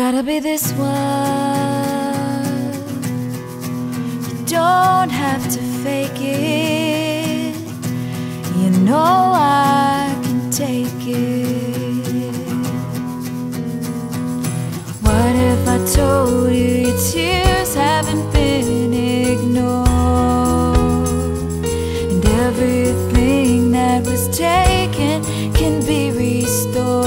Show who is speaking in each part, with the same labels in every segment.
Speaker 1: gotta be this one. You don't have to fake it. You know I can take it. What if I told you your tears haven't been ignored, and everything that was taken can be restored?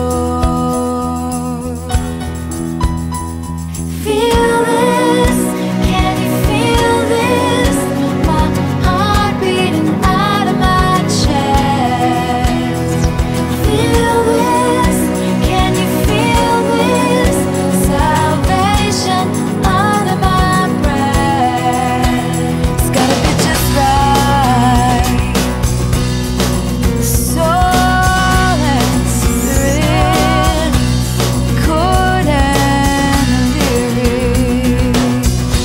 Speaker 1: Feel this, can you feel this? My heart beating out of my chest. Feel this, can you feel this? Salvation under my breath. It's gotta be just right. Soul and spirit, chord and lyric.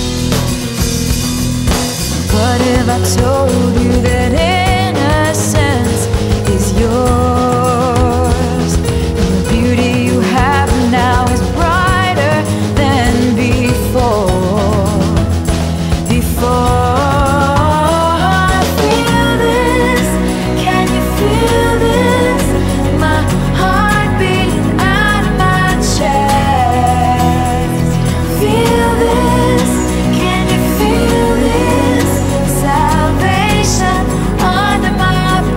Speaker 1: What if I told you that innocence is yours, and the beauty you have now is brighter than before? Feel this, can you feel this? My heart beating out of my chest. Feel this, can you feel this? Salvation under my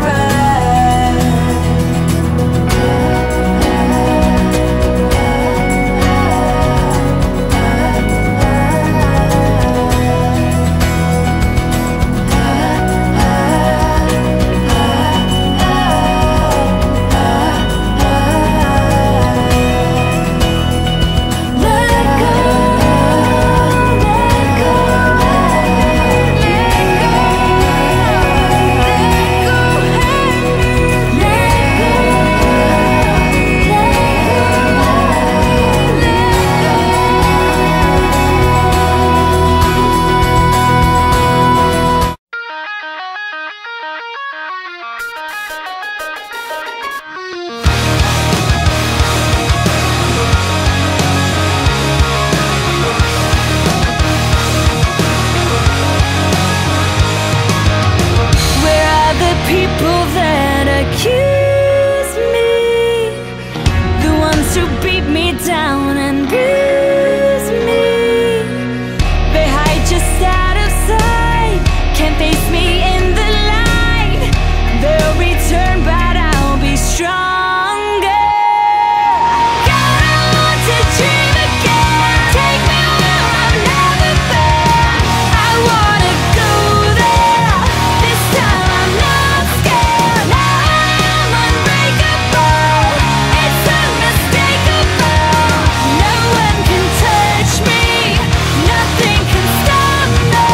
Speaker 1: people that accuse me, the ones who beat me down and bruise me. They hide just out of sight, can't face me in the light. They'll return, but I'll be stronger. God, I want to dream again. Take me where I've never been. I wanna go there. This time I'm not scared. Now I'm unbreakable. It's unmistakable. No one can touch me. Nothing can stop me.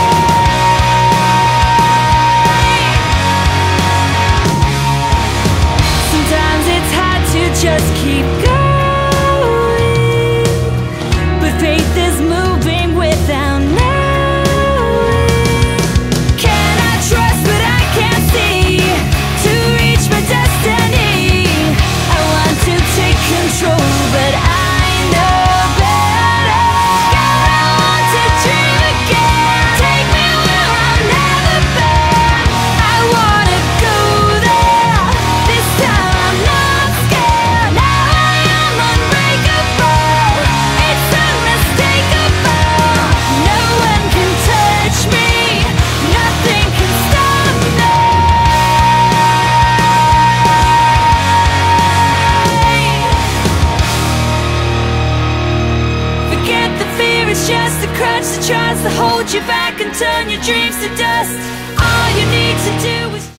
Speaker 1: Sometimes it's hard to just keep going, but faith is moving without knowing. Can I trust what I can't see to reach my destiny? I want to take control, but I know better. God, I want to dream again. Take me where I've never been. I wanna go there. This time I'm not scared. Now I am unbreakable. It's unmistakable. No one can touch me. Nothing can stop me. Forget the fear, it's just a crutch that tries to hold you back and turn your dreams to dust. All you need to do is